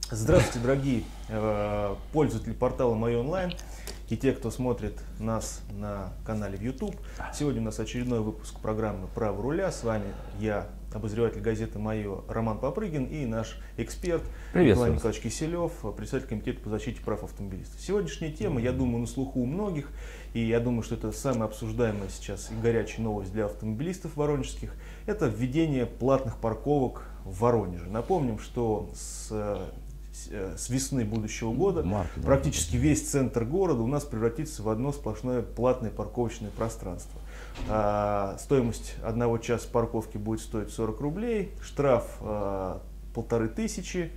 Здравствуйте, дорогие пользователи портала Мое Онлайн и те, кто смотрит нас на канале в YouTube. Сегодня у нас очередной выпуск программы «Право руля». С вами я, обозреватель газеты «Мое» Роман Попрыгин и наш эксперт Николай Николаевич Киселев, председатель комитета по защите прав автомобилистов. Сегодняшняя тема, я думаю, на слуху у многих, и я думаю, что это самая обсуждаемая сейчас и горячая новость для автомобилистов воронежских. Это введение платных парковок в Воронеже. Напомним, что с весны будущего года практически весь центр города у нас превратится в одно сплошное платное парковочное пространство. Стоимость одного часа парковки будет стоить 40 рублей, штраф 1500.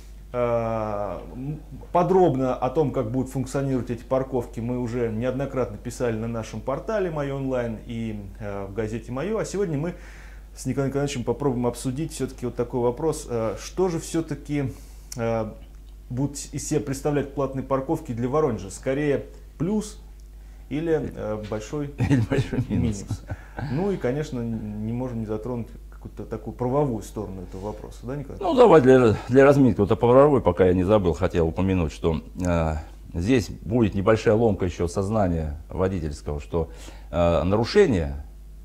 Подробно о том, как будут функционировать эти парковки, мы уже неоднократно писали на нашем портале Мое Онлайн и в газете Мое. А сегодня мы с Николаем Николаевичем попробуем обсудить все-таки вот такой вопрос, что же все-таки будут из себя представлять платные парковки для Воронежа? Скорее плюс или большой минус? Ну и, конечно, не можем не затронуть какую-то такую правовую сторону этого вопроса, да, Николай? Ну, давай для разминки, вот о правовой, пока я не забыл, хотел упомянуть, что здесь будет небольшая ломка еще сознания водительского, что нарушение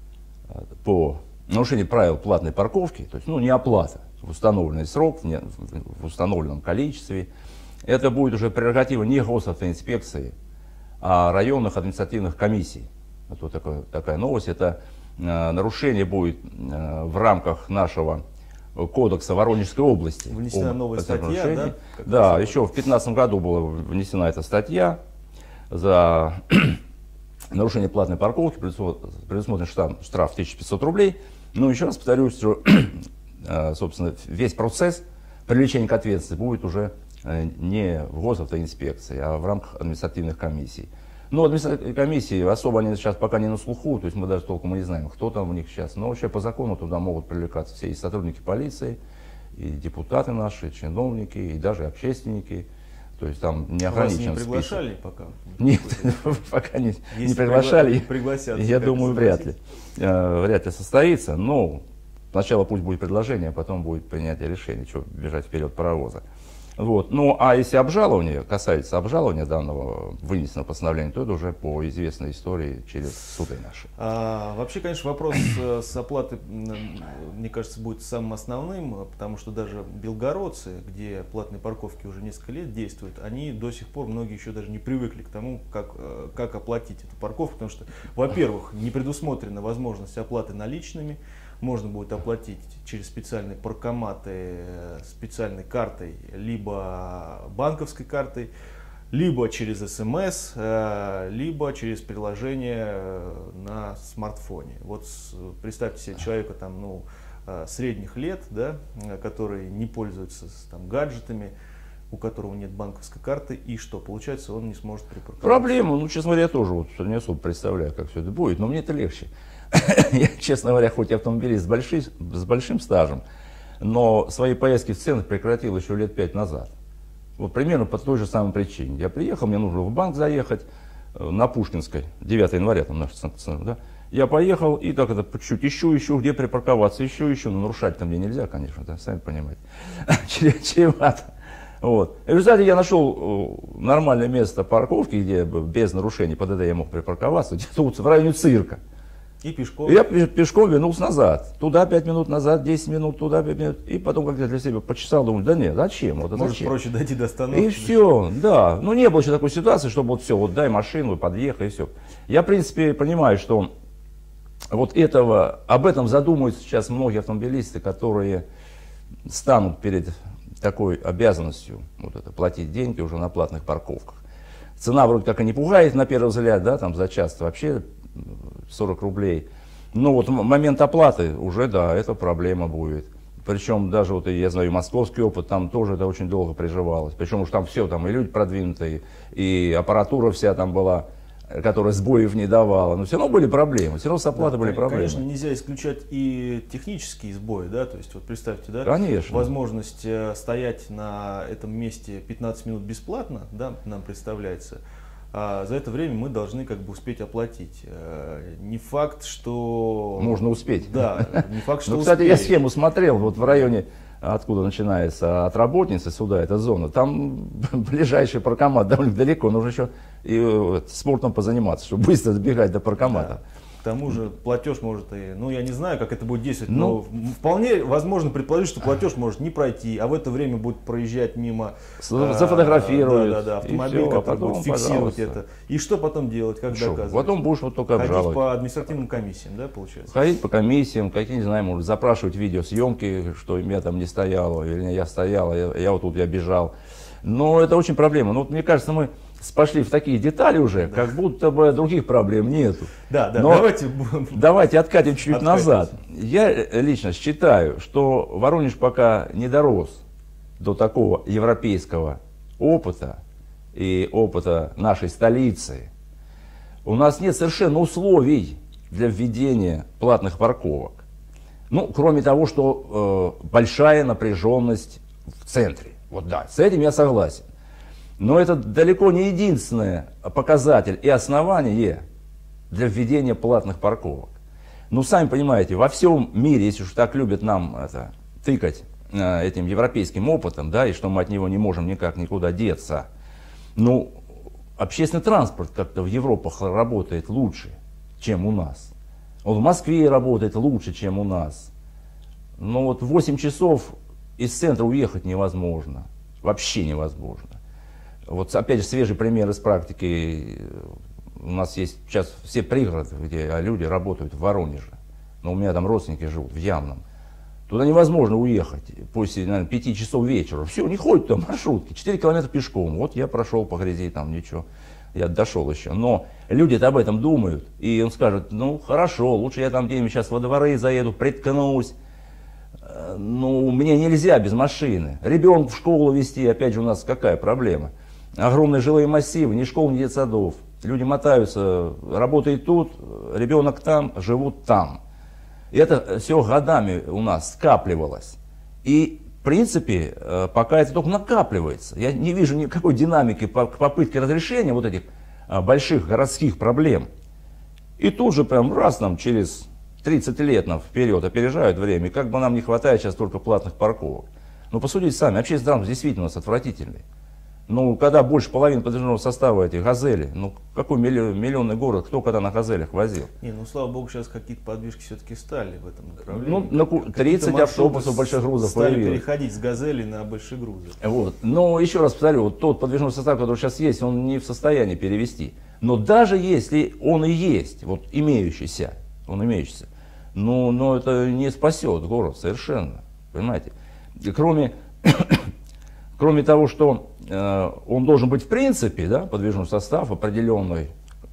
правил платной парковки, то есть, не оплата в установленный срок, в установленном количестве, это будет уже прерогатива не госавтоинспекции, а районных административных комиссий. Вот такая новость. Это нарушение будет в рамках нашего кодекса Воронежской области. Внесена новая статья, да? Да, еще в 2015 году была внесена эта статья. За нарушение платной парковки предусмотрен штраф 1500 рублей. Но еще раз повторюсь, что собственно, весь процесс привлечения к ответственности будет уже не в госавтоинспекции, а в рамках административных комиссий. Но административные комиссии особо они сейчас пока не на слуху, то есть мы даже толком не знаем, кто там у них сейчас. Но вообще по закону туда могут привлекаться все и сотрудники полиции, и депутаты наши, чиновники, и даже общественники. То есть там не ограничен список. Вас не приглашали пока? Нет, пока не приглашали. Пригласят, я думаю, вряд ли состоится. Но сначала пусть будет предложение, а потом будет принятие решения, что бежать вперед паровоза. Вот. Ну, а если касается обжалования данного вынесенного постановления, то это уже по известной истории через суды наши. Вообще, конечно, вопрос с оплатой, мне кажется, будет самым основным, потому что даже белгородцы, где платные парковки уже несколько лет действуют, они до сих пор, многие еще даже не привыкли к тому, как оплатить эту парковку, потому что, во-первых, не предусмотрена возможность оплаты наличными. Можно будет оплатить через специальные паркоматы, специальной картой, либо банковской картой, либо через СМС, либо через приложение на смартфоне. Вот представьте себе человека там, средних лет, да, который не пользуется гаджетами, у которого нет банковской карты, и что? Получается, он не сможет припарковаться. Проблема, честно говоря, я тоже не особо представляю, как все это будет, но мне это легче. Я, честно говоря, хоть и автомобилист с большим стажем, но свои поездки в центр прекратил еще лет 5 назад. Вот примерно по той же самой причине. Я приехал, мне нужно в банк заехать на Пушкинской, 9 января, там наш центр, да. Я поехал и так это чуть ищу, где припарковаться, ищу, но нарушать там мне нельзя, конечно, да, сами понимаете. Чревато. Вот. В результате я нашел нормальное место парковки, где без нарушений ПДД я мог припарковаться, где-то в районе цирка. И пешком? Я пешком вернулся назад. Туда 5 минут назад, 10 минут, туда 5 минут. И потом, как я для себя почесал, думаю, да нет, зачем? Может, проще дойти до остановки. И все, да. Не было еще такой ситуации, чтобы дай машину, подъехай, и все. Я, в принципе, понимаю, что об этом задумываются сейчас многие автомобилисты, которые станут перед такой обязанностью платить деньги уже на платных парковках. Цена вроде как и не пугает на первый взгляд, да, там за час вообще 40 рублей. Но момент оплаты уже, да, это проблема будет. Причем даже я знаю московский опыт, там тоже это очень долго приживалось. Причем уж там все, и люди продвинутые, и аппаратура вся там была, которая сбоев не давала. Но все равно были проблемы, все равно с оплатой были проблемы. Конечно, нельзя исключать и технические сбои, да, то есть представьте, да, конечно, возможность стоять на этом месте 15 минут бесплатно, да, нам представляется. А за это время мы должны успеть оплатить. Не факт, что... Можно успеть. Да, не факт, что кстати, успеем. я схему смотрел, в районе откуда начинается от работницы сюда, эта зона, там ближайший паркомат довольно далеко, нужно еще и спортом позаниматься, чтобы быстро добегать до паркомата. Да. К тому же платеж может и, ну я не знаю, как это будет действовать, но вполне возможно предположить, что платеж может не пройти, а в это время будет проезжать мимо, зафотографируют, автомобиль, все, который будет фиксировать это. И что потом делать, как доказывать? Потом будешь вот только обжаловать. Ходить по административным комиссиям, да, получается? Ходить по комиссиям, какие, не знаю, может запрашивать видеосъемки, что меня там не стояло, или я стоял, я вот тут, я бежал. Но это очень проблема. Ну, вот, мне кажется, мы пошли в такие детали уже, как будто бы других проблем нету. Да, но давайте откатим чуть назад. Я лично считаю, что Воронеж пока не дорос до такого европейского опыта и опыта нашей столицы. У нас нет совершенно условий для введения платных парковок. Ну, кроме того, что большая напряженность в центре. Вот да, с этим я согласен. Но это далеко не единственный показатель и основание для введения платных парковок. Ну, сами понимаете, во всем мире, если уж так любят нам это, тыкать этим европейским опытом, да, и что мы от него не можем никак никуда деться, ну, общественный транспорт как-то в Европе работает лучше, чем у нас. Он в Москве работает лучше, чем у нас. Но вот 8 часов из центра уехать невозможно. Вообще невозможно. Вот опять же свежий пример из практики. У нас есть сейчас все пригороды, где люди работают в Воронеже. Но у меня там родственники живут в Ямном. Туда невозможно уехать после, наверное, 5 часов вечера. Все, не ходят там маршрутки. 4 километра пешком. Вот я прошел по грязи, там ничего. Я дошел еще. Но люди-то об этом думают. И он скажет, ну хорошо, лучше я там где-нибудь сейчас во дворы заеду, приткнусь. Ну, мне нельзя без машины. Ребенка в школу везти, опять же, у нас какая проблема? Огромные жилые массивы, ни школ, ни детсадов. Люди мотаются, работают тут, ребенок там, живут там. И это все годами у нас скапливалось. И, в принципе, пока это только накапливается. Я не вижу никакой динамики к попытке разрешения вот этих больших городских проблем. И тут же прям раз нам через 30 лет нам вперед опережают время, и как бы нам не хватает сейчас только платных парковок. Но посудите сами, общественный транспорт действительно у нас отвратительный. Ну, когда больше половины подвижного состава этих «Газели», ну, какой миллионный город, кто когда на «Газелях» возил? Не, ну, слава богу, сейчас какие-то подвижки все-таки стали в этом направлении. Ну, 30 автобусов больших грузов стали появилось. переходить с «Газелей» на большие грузы. Вот. Но еще раз повторю, вот тот подвижной состав, который сейчас есть, он не в состоянии перевести. Но даже если он и есть, вот имеющийся, но это не спасет город совершенно, понимаете? И кроме того, что он должен быть в принципе, да, подвижной состав определенной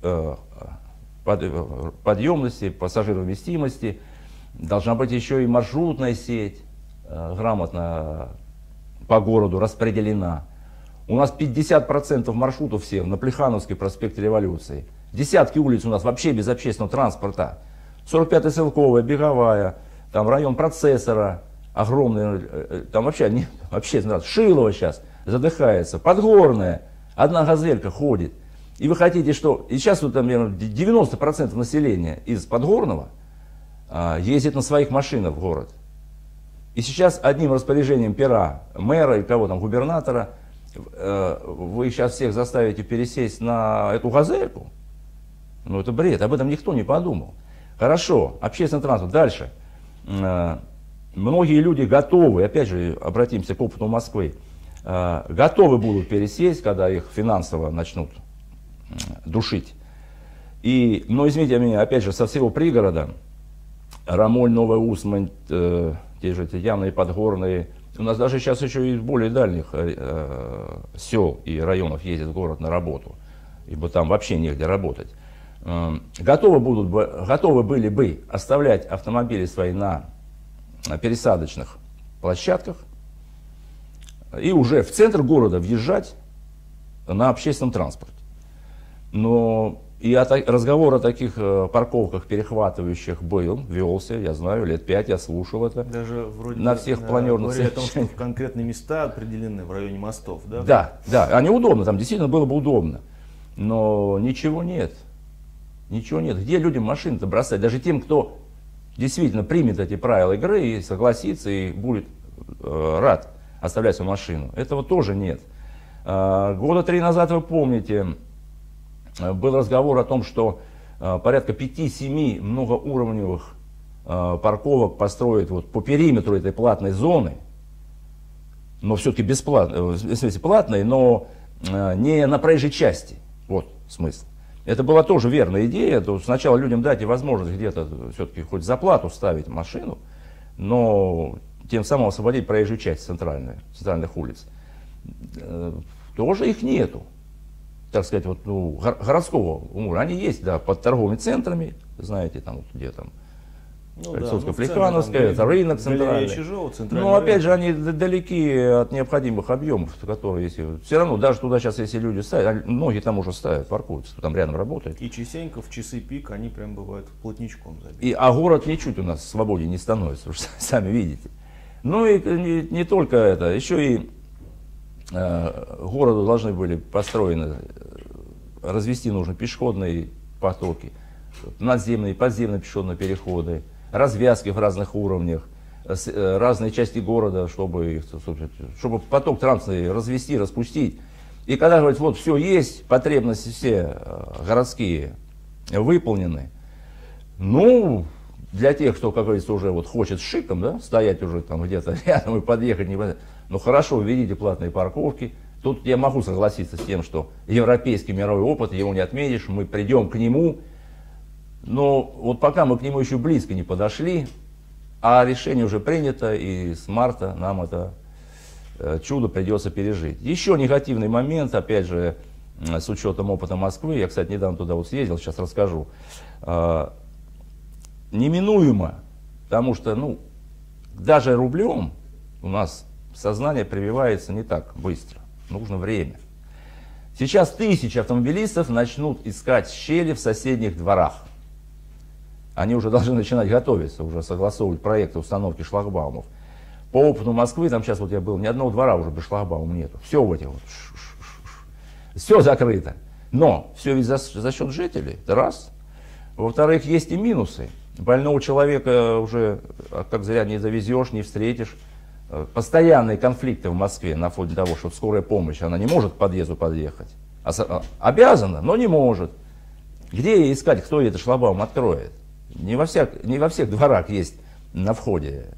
подъемности, пассажировместимости, должна быть еще и маршрутная сеть грамотно по городу распределена. У нас 50% маршрутов всех на Плехановский проспект Революции. Десятки улиц у нас вообще без общественного транспорта. 45-я Селковая, Беговая, там район Процессора, огромный, там вообще нет общественного транспорта. Шилово сейчас задыхается, Подгорная, одна газелька ходит. И вы хотите, что... И сейчас вот, там, 90% населения из Подгорного ездит на своих машинах в город. И сейчас одним распоряжением пера мэра или кого там, губернатора, вы сейчас всех заставите пересесть на эту газельку. Ну это бред, об этом никто не подумал. Хорошо, общественный транспорт. Дальше. Многие люди готовы, опять же обратимся к опыту Москвы, готовы будут пересесть, когда их финансово начнут душить. Но извините меня, опять же, со всего пригорода, Рамоль, Новая Усмань, те же эти Ямные, Подгорные, у нас даже сейчас еще из более дальних сел и районов ездят в город на работу, ибо там вообще негде работать. Готовы были бы оставлять автомобили свои на пересадочных площадках и уже в центр города въезжать на общественном транспорте. Но и разговор о таких парковках перехватывающих велся, я знаю, лет 5 я слушал это. Даже вроде на всех планерных совещаниях. О том, что конкретные места определены в районе мостов, да? Да, они удобны, там действительно было бы удобно. Но ничего нет. Ничего нет. Где людям машины-то бросать? Даже тем, кто действительно примет эти правила игры и согласится, и будет рад оставлять свою машину. Этого тоже нет. Года 3 назад, вы помните, был разговор о том, что порядка 5-7 многоуровневых парковок построят вот по периметру этой платной зоны, но все-таки бесплатной, в смысле платной, но не на проезжей части. Вот смысл. Это была тоже верная идея. То сначала людям дайте возможность где-то все-таки хоть за плату ставить машину, но тем самым освободить проезжую часть центральных улиц. Тоже их нету, так сказать, вот, ну, городского уровня. Они есть, да, под торговыми центрами, знаете, там, вот, где там, Кольцовско-Плехановская, это рынок центральный. Чижова, но опять же, они далеки от необходимых объемов, которые есть. Все равно, даже туда сейчас, если люди ставят, многие там уже ставят, паркуются, там рядом работают. И частенько в часы пик они прям бывают плотничком забиты. А город ничуть у нас свободнее не становится, вы же сами видите. Ну и не только это, еще и городу должны были построены, развести нужны пешеходные потоки, надземные, подземные пешеходные переходы, развязки в разных уровнях, разные части города, чтобы поток транспортный развести, распустить. И когда говорят, вот все есть, потребности все городские выполнены, ну, для тех, кто, как говорится, уже вот хочет шиком, да, стоять уже там где-то рядом и подъехать, ну хорошо, введите платные парковки. Тут я могу согласиться с тем, что европейский мировой опыт, его не отменишь, мы придем к нему. Но вот пока мы к нему еще близко не подошли, а решение уже принято, и с марта нам это чудо придется пережить. Еще негативный момент, опять же, с учетом опыта Москвы, я, кстати, недавно туда вот съездил, сейчас расскажу, неминуемо, потому что, ну, даже рублем у нас сознание прививается не так быстро, нужно время. Сейчас тысячи автомобилистов начнут искать щели в соседних дворах. Они уже должны начинать готовиться, уже согласовывать проекты установки шлагбаумов. По опыту Москвы, там сейчас вот я был, ни одного двора уже без шлагбаума нету. Все в этих вот, все закрыто. Но все ведь за счет жителей, это раз. Во-вторых, есть и минусы. Больного человека уже, как зря, не завезешь, не встретишь. Постоянные конфликты в Москве на фоне того, что скорая помощь, она не может к подъезду подъехать. Обязана, но не может. Где ей искать, кто ей этот шлагбаум откроет? Не во всех дворах есть на входе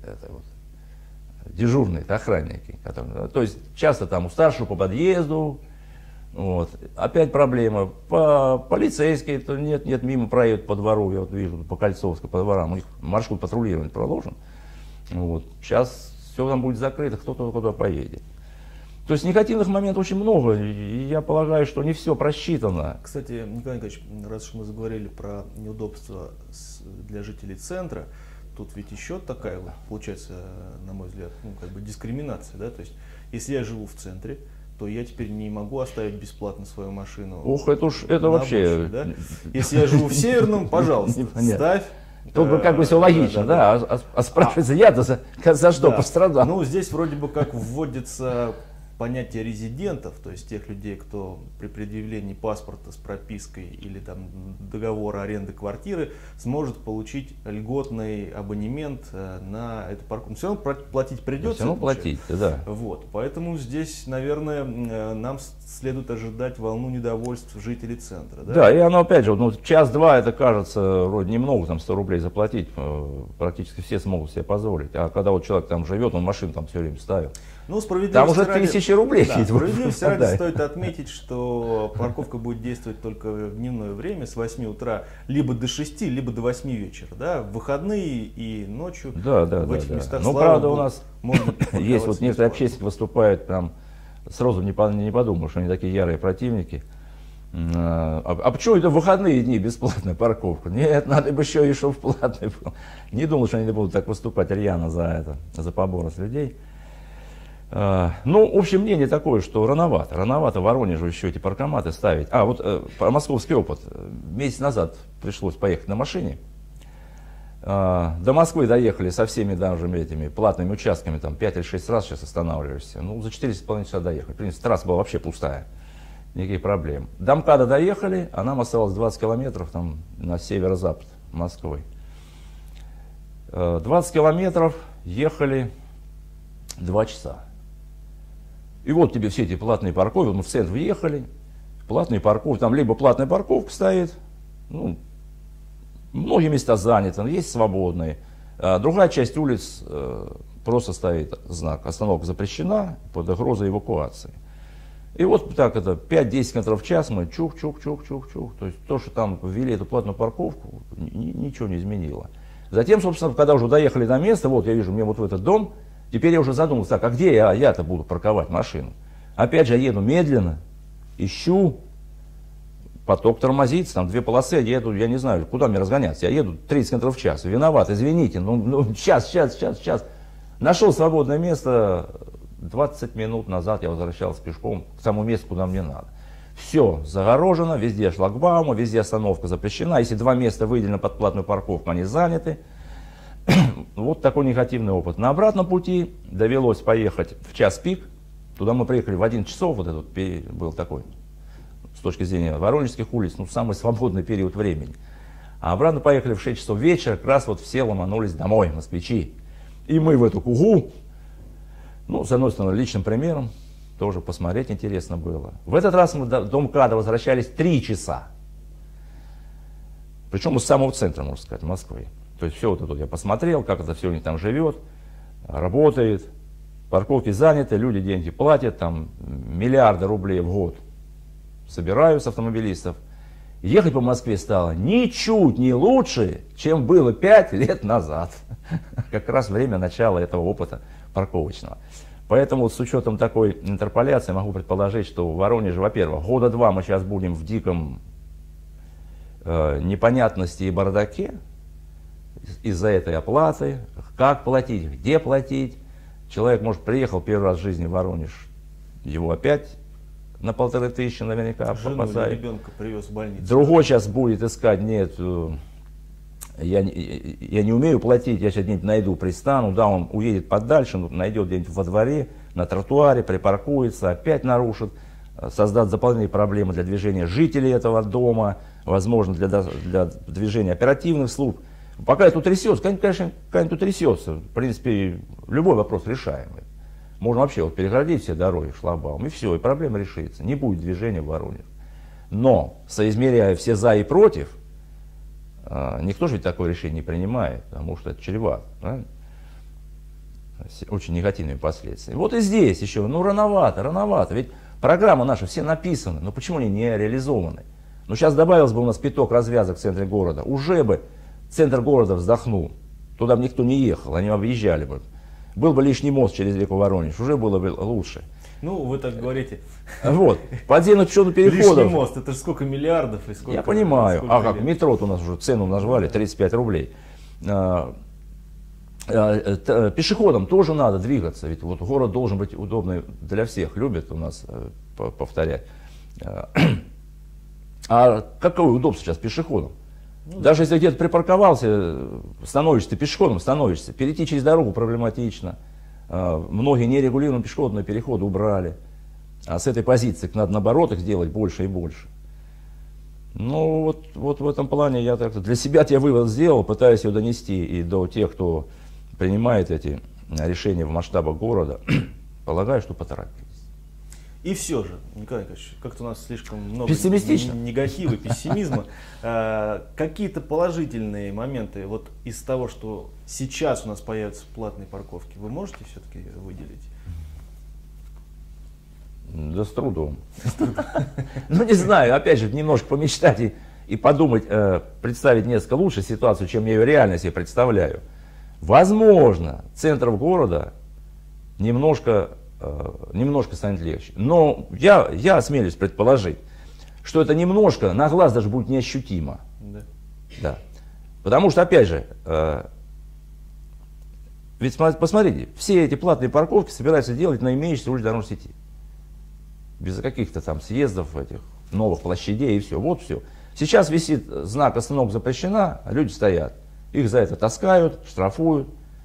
дежурные охранники. Которые, то есть часто там у старшего по подъезду. Вот. Опять проблема. Полицейские то нет, мимо проедут по двору. Я вот вижу по Кольцовской, по дворам. У них маршрут патрулирования проложен. Вот. Сейчас все там будет закрыто, кто-то куда поедет. То есть негативных моментов очень много, и я полагаю, что не все просчитано. Кстати, Николай Николаевич, раз уж мы заговорили про неудобства для жителей центра, тут ведь еще такая вот, получается, на мой взгляд, ну, как бы дискриминация, да, то есть, если я живу в центре, то я теперь не могу оставить бесплатно свою машину. Ох, это уж, это вообще... Да? Если я живу в Северном, пожалуйста, ставь. Тут бы как бы все логично, да, а спрашивается, я-то за что пострадал? Ну, здесь вроде бы как вводится понятие резидентов, то есть тех людей, кто при предъявлении паспорта с пропиской или там договора аренды квартиры сможет получить льготный абонемент на эту парковку. Все равно платить придется. Все равно платить, да. Вот, поэтому здесь, наверное, нам следует ожидать волну недовольств жителей центра. Да, да, и оно опять же, ну, час-два это кажется вроде немного, там 100 рублей заплатить, практически все смогут себе позволить. А когда вот человек там живет, он машину там все время ставит. Ну, там уже 1000 рублей. Да, справедливости ради стоит отметить, что парковка будет действовать только в дневное время с 8 утра либо до 6, либо до 8 вечера. Да? В выходные и ночью в этих местах, но правда, у нас есть вот некоторые общественники выступают, там сразу не подумал, что они такие ярые противники. А почему это в выходные дни бесплатная парковка? Нет, надо бы еще и чтобы платный был. Не думал, что они будут так выступать рьяно за побор с людей. Ну, общее мнение такое, что рановато в Воронеже еще эти паркоматы ставить. Вот московский опыт. Месяц назад пришлось поехать на машине. До Москвы доехали со всеми даже этими платными участками, там 5 или 6 раз сейчас останавливаешься. Ну, за 4,5 часа доехали. В принципе, трасса была вообще пустая. Никаких проблем. До МКАДа доехали, а нам осталось 20 километров там, на северо-запад Москвы. 20 километров ехали. 2 часа. И вот тебе все эти платные парковки, мы в центр въехали, платные парковки, там либо платная парковка стоит, ну, многие места заняты, но есть свободные. А другая часть улиц просто стоит знак «Остановка запрещена» под угрозой эвакуации. И вот так это 5-10 км в час мы чух-чух-чух-чух-чух. То есть то, что там ввели эту платную парковку, ничего не изменило. Затем, собственно, когда уже доехали до места, вот я вижу, мне вот в этот дом, теперь я уже задумался, так, а где я-то буду парковать машину? Опять же, я еду медленно, ищу, поток тормозится, там 2 полосы, я еду, я не знаю, куда мне разгоняться, я еду 30 км в час, виноват, извините, сейчас. Нашел свободное место, 20 минут назад я возвращался пешком к тому месту, куда мне надо. Все загорожено, везде шлагбаумы, везде остановка запрещена. Если 2 места выделено под платную парковку, они заняты. Вот такой негативный опыт. На обратном пути довелось поехать в час пик. Туда мы приехали в 11 часов, вот этот был такой, с точки зрения воронежских улиц, ну, самый свободный период времени. А обратно поехали в 6 часов вечера, как раз вот все ломанулись домой, москвичи. И мы в эту кугу, ну, с одной стороны, личным примером, тоже посмотреть интересно было. В этот раз мы до МКАДа возвращались 3 часа. Причем из самого центра, можно сказать, Москвы. То есть все вот это я посмотрел, как это все у них там живет, работает. Парковки заняты, люди деньги платят, там миллиарды рублей в год собирают с автомобилистов. Ехать по Москве стало ничуть не лучше, чем было 5 лет назад. Как раз время начала этого опыта парковочного. Поэтому с учетом такой интерполяции могу предположить, что в Воронеже, во-первых, года 2 мы сейчас будем в диком непонятности и бардаке из-за этой оплаты. Как платить, где платить. Человек, может, приехал первый раз в жизни в Воронеж, его опять на 1500 наверняка попадает. Ребенка привез в больницу. Другой сейчас будет искать, нет, я не умею платить, я сейчас где-нибудь найду, пристану, да, он уедет подальше, найдет где-нибудь во дворе, на тротуаре, припаркуется, опять нарушит, создаст дополнительные проблемы для движения жителей этого дома, возможно, для движения оперативных служб. Пока это трясется, конечно, тут трясется, в принципе, любой вопрос решаемый. Можно вообще вот перегородить все дороги шлагбаум, и все, и проблема решится. Не будет движения в Воронеже. Но, соизмеряя все за и против, никто же ведь такое решение не принимает, потому что это чревато. Да? Очень негативными последствиями. Вот и здесь еще, ну рановато. Ведь программы наши все написаны, но почему они не реализованы? Ну сейчас добавилось бы у нас пяток развязок в центре города, уже бы центр города вздохнул, туда бы никто не ехал, они объезжали бы. Был бы лишний мост через реку Воронеж, уже было бы лучше. Ну, вы так говорите. Вот, подземных пешеходных переходов. Лишний мост, это же сколько миллиардов и сколько. Я понимаю, сколько как метро-то у нас уже цену назвали, 35 рублей. Пешеходам тоже надо двигаться, ведь вот город должен быть удобный для всех, любят у нас повторять. А какое удобство сейчас пешеходам? Даже если где-то припарковался, становишься пешеходом, перейти через дорогу проблематично. Многие нерегулируемые пешеходные переходы убрали. А с этой позиции надо наоборот их делать больше и больше. Ну вот в этом плане я для себя вывод сделал, пытаюсь его донести и до тех, кто принимает эти решения в масштабах города. Полагаю, что поторопились. И все же, Николай Николаевич, как-то у нас слишком много негатива, пессимизма. Какие-то положительные моменты вот из того, что сейчас у нас появятся платные парковки, вы можете все-таки выделить? Да с трудом. Ну не знаю, опять же, немножко помечтать и подумать, представить несколько лучше ситуацию, чем я ее реально себе представляю. Возможно, центров города немножко станет легче. Но я осмелюсь предположить, что это немножко на глаз даже будет неощутимо. Да. Потому что, опять же, ведь посмотрите, все эти платные парковки собираются делать на имеющейся улице дорожной сети. Без каких-то там съездов, этих новых площадей и все. Вот все. Сейчас висит знак «Остановка запрещена», люди стоят. Их за это таскают, штрафуют.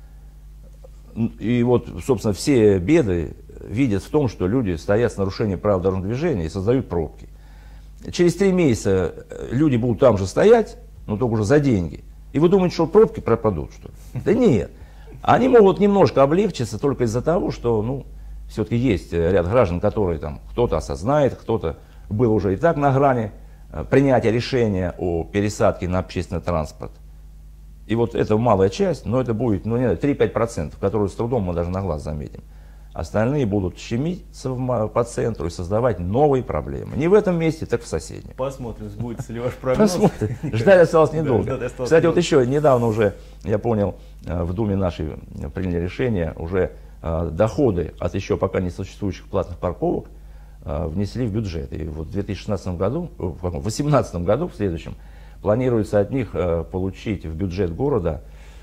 И вот, собственно, все беды видят в том, что люди стоят с нарушением правил дорожного движения и создают пробки. Через 3 месяца люди будут там же стоять, но только уже за деньги. И вы думаете, что пробки пропадут, что ли? Да нет. Они могут немножко облегчиться только из-за того, что, ну, все-таки есть ряд граждан, которые там кто-то осознает, кто-то был уже и так на грани принятия решения о пересадке на общественный транспорт. И вот это малая часть, но это будет, ну, не знаю, 3-5%, которые с трудом мы даже на глаз заметим. Остальные будут щемиться по центру и создавать новые проблемы. Не в этом месте, так в соседнем. Посмотрим, сбудется ли ваш прогноз. Посмотрим. Ждать осталось недолго. Кстати, вот еще недавно уже, я понял, в Думе нашей приняли решение, уже доходы от еще пока не существующих платных парковок внесли в бюджет. И вот в 2016 году, в 2018 году, в следующем, планируется от них получить в бюджет города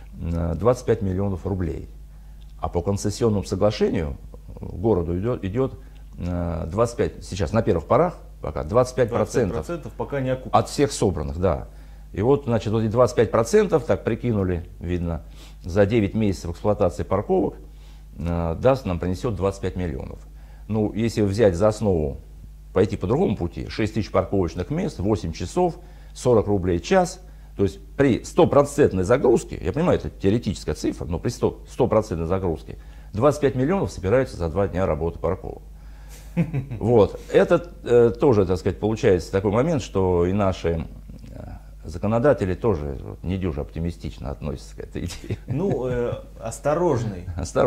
25 миллионов рублей. А по концессионному соглашению городу идет 25, сейчас на первых порах, пока 25% пока не окупится. От всех собранных, да. И вот, значит, вот эти 25%, так прикинули, видно, за 9 месяцев эксплуатации парковок, даст нам, принесет 25 миллионов. Ну, если взять за основу, пойти по другому пути, 6 тысяч парковочных мест, 8 часов, 40 рублей в час, то есть при 100% загрузке, я понимаю, это теоретическая цифра, но при 100% загрузке 25 миллионов собираются за 2 дня работы парковок. Вот. Это тоже, так сказать, получается такой момент, что и наши законодатели тоже недюже оптимистично относятся к этой идее. Ну, осторожный.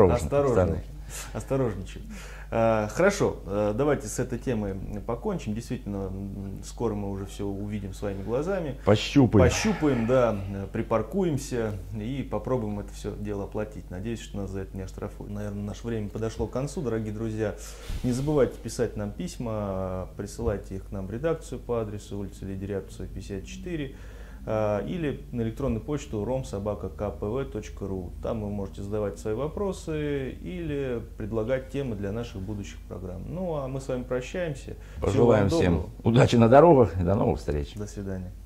Осторожничать. Хорошо, давайте с этой темой покончим. Действительно, скоро мы уже все увидим своими глазами. Пощупаем, да, припаркуемся и попробуем это все дело оплатить. Надеюсь, что нас за это не оштрафуют. Наверное, наше время подошло к концу, дорогие друзья. Не забывайте писать нам письма, присылайте их к нам в редакцию по адресу улица Лидеряпцева, 54. Или на электронную почту rom@kpv.ru. Там вы можете задавать свои вопросы или предлагать темы для наших будущих программ. Ну а мы с вами прощаемся. Пожелаем всем удачи на дорогах и до новых встреч. До свидания.